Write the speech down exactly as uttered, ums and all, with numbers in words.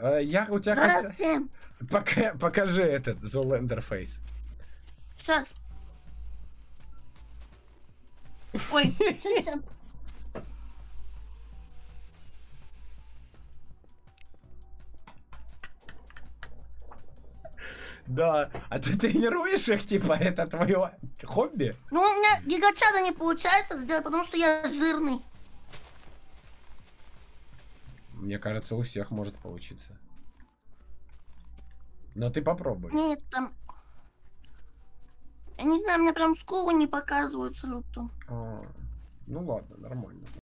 Э, я у тебя хотел... Здравствуйте. Пока... Покажи этот Zoolander Face. Сейчас. Ой, сейчас. Да, а ты тренируешь их, типа, это твое хобби? Ну, у меня гигачада не получается сделать, потому что я жирный. Мне кажется, у всех может получиться. Но ты попробуй. Нет, там... Я не знаю, мне прям скулы не показывают абсолютно. А, ну ладно, нормально.